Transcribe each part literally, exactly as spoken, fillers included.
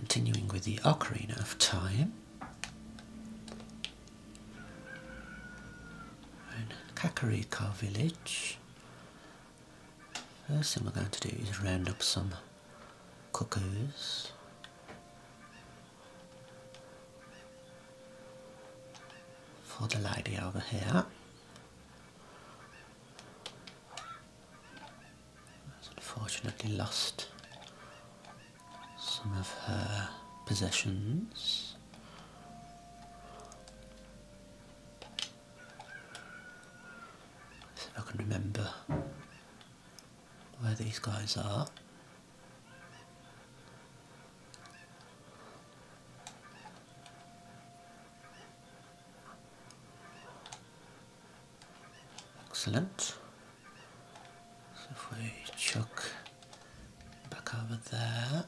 Continuing with the Ocarina of Time. In Kakariko village. First thing we're going to do is round up some cuckoos. For the lady over here. Has unfortunately lost some of her possessions. See if I can remember where these guys are. Excellent. So if we chuck back over there.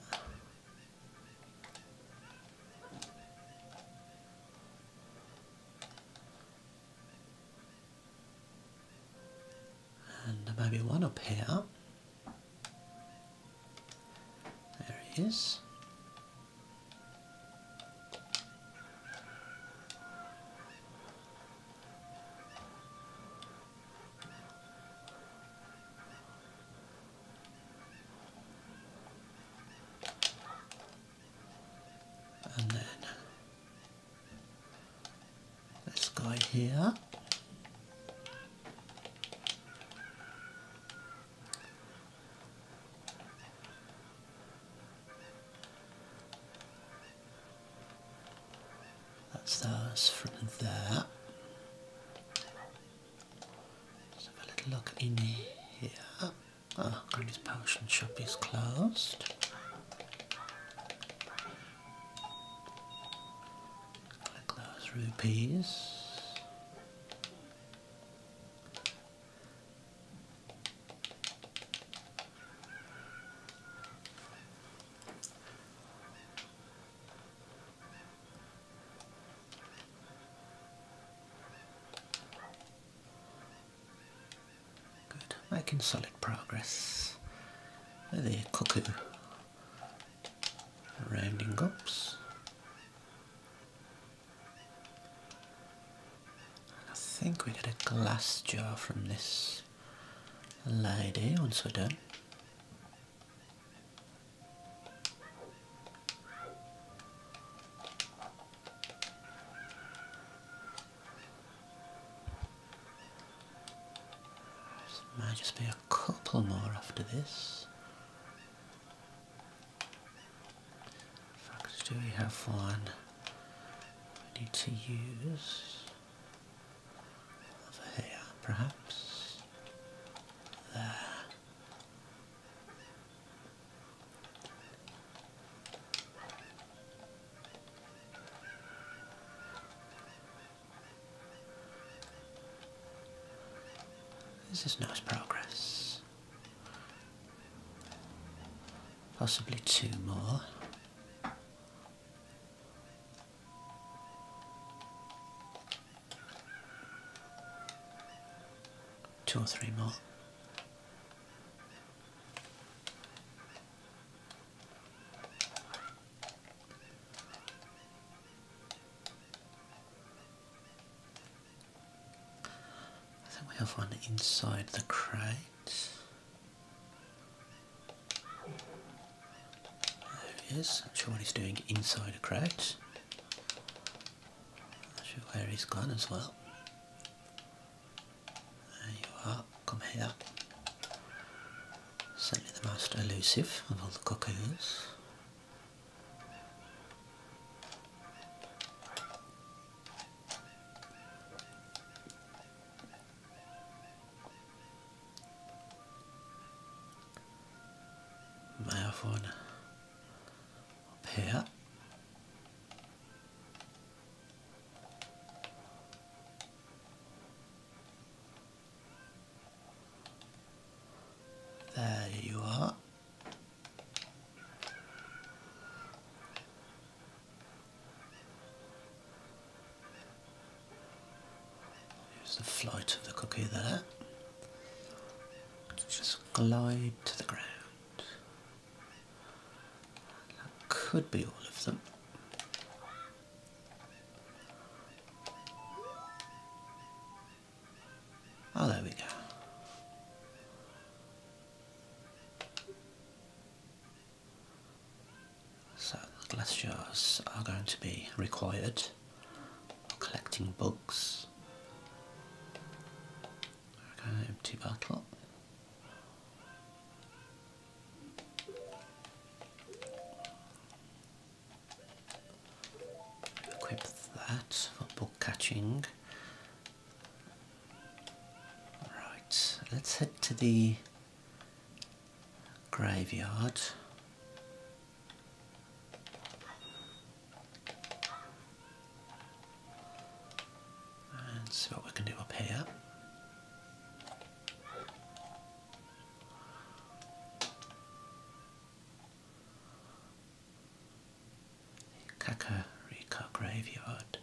And maybe one up here. There he is. And then this guy here. That's those from there. Let's have a little look in here. Oh, Granny's potion shop is closed. Collect those rupees. Making solid progress with the cuckoo rounding ups. I think we get a glass jar from this lady once we're done. Might just be a couple more after this. In fact, do we have one we need to use? Over here, perhaps. There. This is nice progress. Possibly two more. Two or three more. We have one inside the crate. There he is. Not sure what he's doing inside a crate. Not sure where he's gone as well. There you are. Come here. Certainly the most elusive of all the cuckoos. May have one up here. There you are. Here's the flight of the cookie there. Just glide to the ground. That could be all of of them. Oh, there we go. So the glass jars are going to be required for collecting bugs. Okay, empty bottle. Equip that for bug catching. Right, let's head to the graveyard. And see what we can do up here. Kakariko graveyard.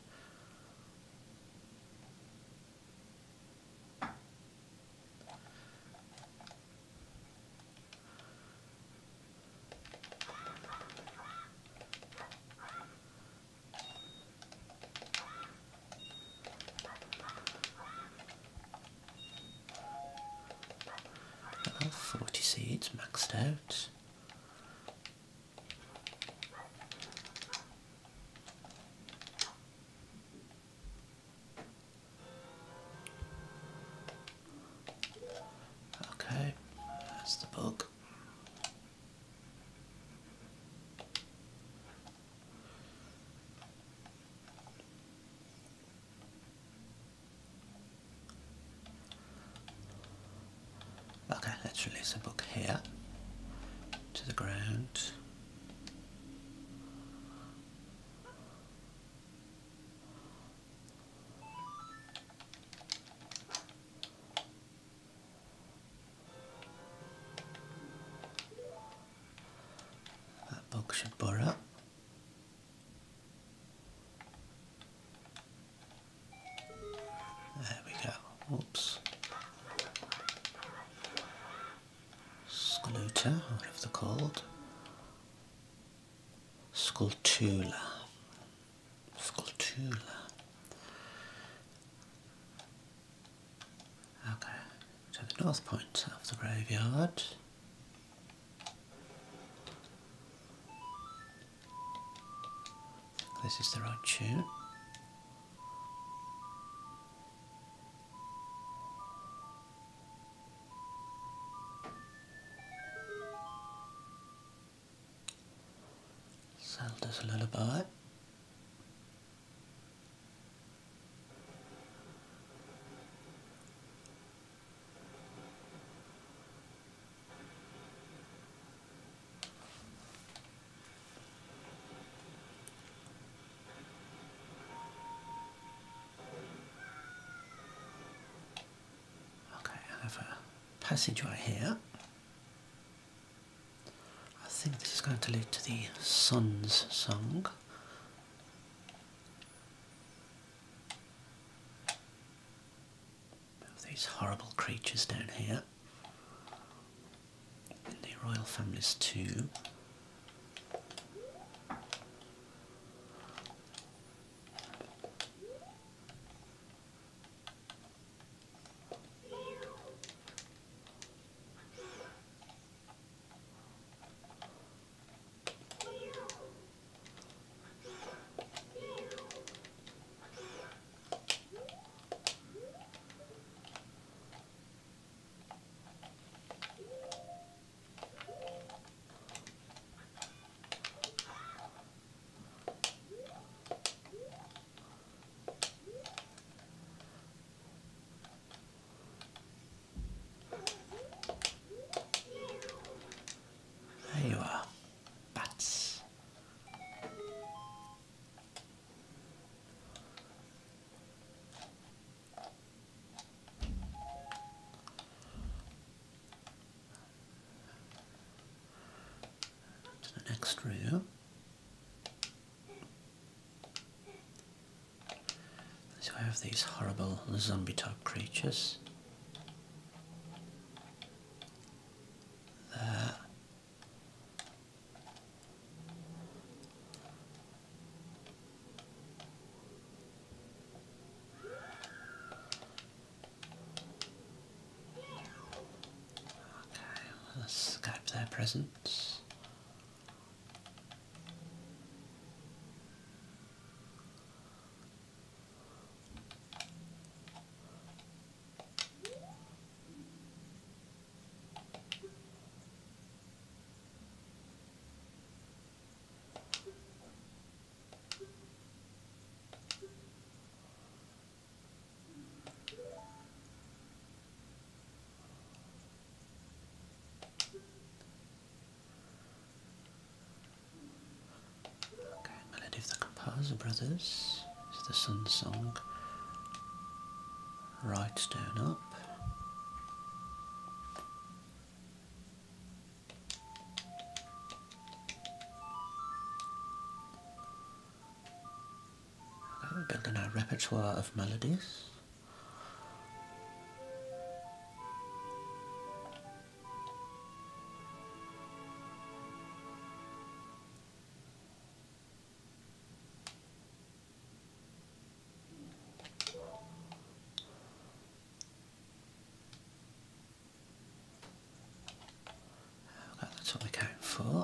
forty seeds maxed out. Okay, that's the bug. Okay, let's release a bug here to the ground. That bug should burrow. There we go. Oops. Skuluta, whatever they're called. Skulltula. Skulltula. Okay, to the north point of the graveyard. This is the right tune. Zelda's Lullaby. Okay, I have a passageway here. I think this is going to lead to the Sun's Song. These horrible creatures down here in the royal family's tomb. There you are, bats. To the next room. So I have these horrible zombie type creatures. There. escape their presence. Okay, melody of the Composer Brothers is the Sun Song. Right Stone Up. Okay, we're building our repertoire of melodies. Okay, that's what we came for.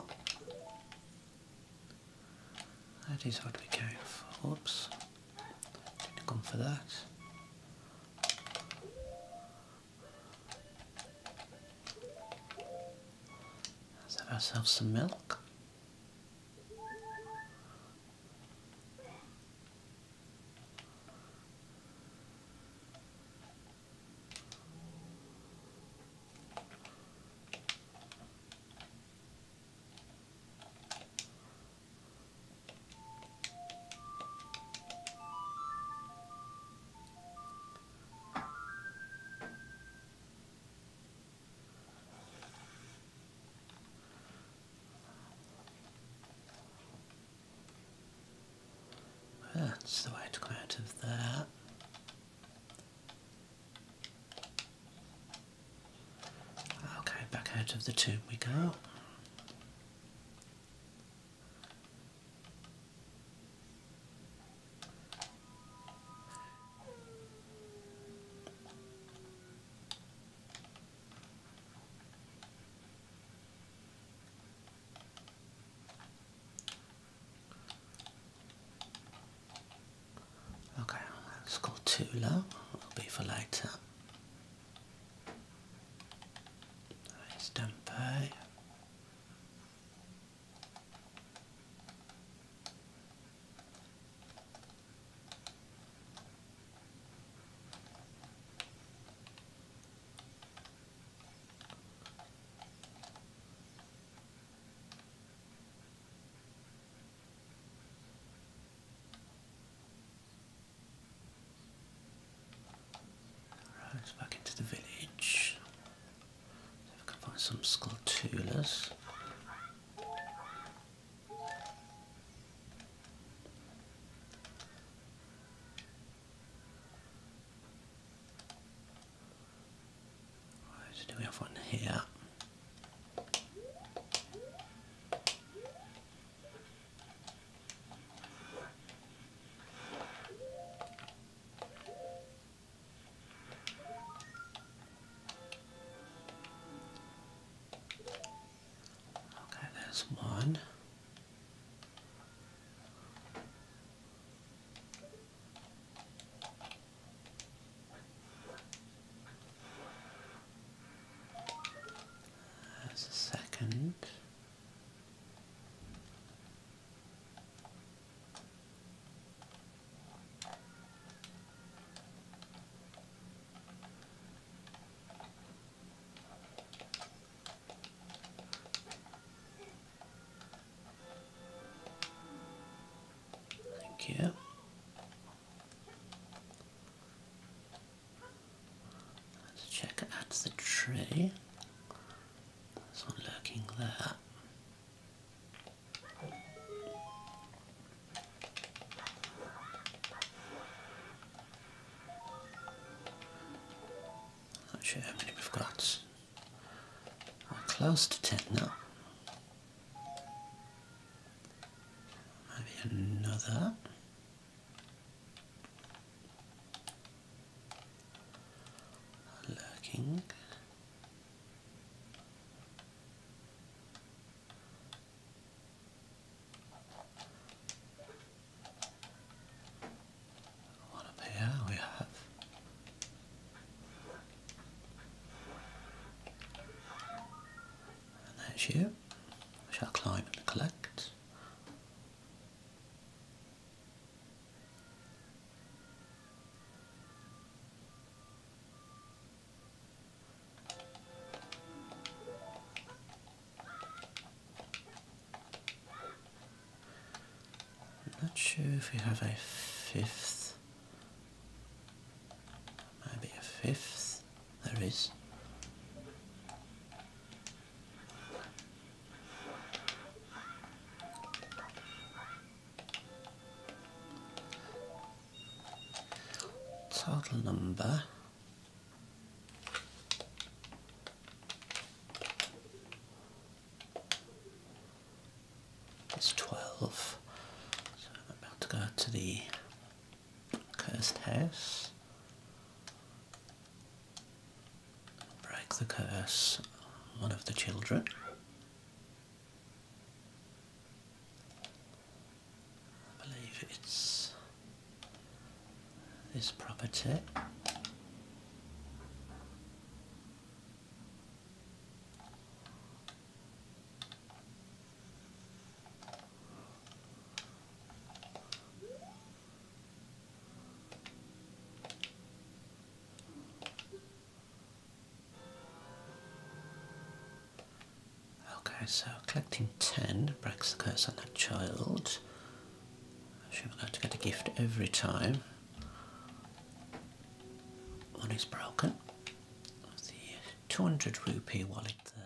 That is what we came for. Oops. Didn't come for that. Let's have ourselves some milk. That's the way to come out of there. Okay, back out of the tomb we go. Okay, that's called too low. That'll be for later. There's Dampe. Right, back into the village. See if I can find some sculptulas. Right, do we have one here? Okay, there's one. There's a second. Thank you. Let's check at the tree. There's one lurking there. Not sure how many we've got. We're close to ten now. Maybe another. Lurking. As you shall climb and collect. I'm not sure if we have a fifth. Maybe a fifth. There is. Total number is twelve. So I'm about to go to the cursed house, break the curse on one of the children. I believe it's this property. Okay, so collecting ten breaks the curse on that child. Actually, we're going to get a gift every time one is broken. The two hundred rupee wallet there.